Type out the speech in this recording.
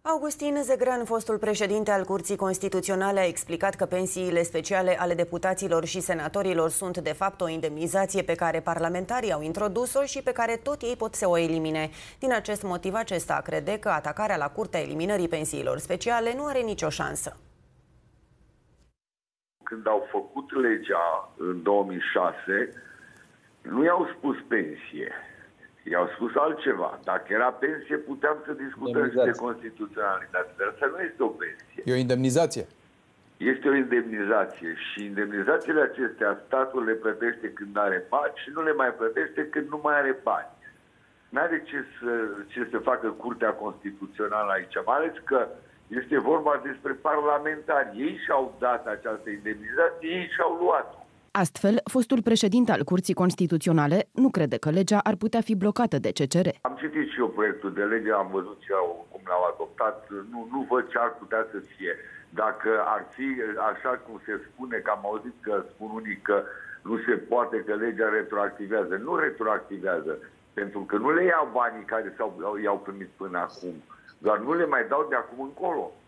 Augustin Zegrean, fostul președinte al Curții Constituționale, a explicat că pensiile speciale ale deputaților și senatorilor sunt de fapt o indemnizație pe care parlamentarii au introdus-o și pe care tot ei pot să o elimine. Din acest motiv, acesta crede că atacarea la Curtea eliminării pensiilor speciale nu are nicio șansă. Când au făcut legea în 2006, nu i-au spus pensie. I-au spus altceva. Dacă era pensie, puteam să discutăm și de constituționalitate. Dar asta nu este o pensie. E o indemnizație. Este o indemnizație. Și indemnizațiile acestea statul le plătește când are bani și nu le mai plătește când nu mai are bani. N-are ce să facă Curtea Constituțională aici. Mai ales că este vorba despre parlamentari. Ei și-au dat această indemnizație, ei și-au luat-o. Astfel, fostul președinte al Curții Constituționale nu crede că legea ar putea fi blocată de CCR. Am citit și eu proiectul de lege, am văzut cum l-au adoptat, nu văd ce ar putea să fie. Dacă ar fi așa cum se spune, că am auzit că spun unii că nu se poate, că legea retroactivează. Nu retroactivează, pentru că nu le iau banii care i-au primit până acum, doar nu le mai dau de acum încolo.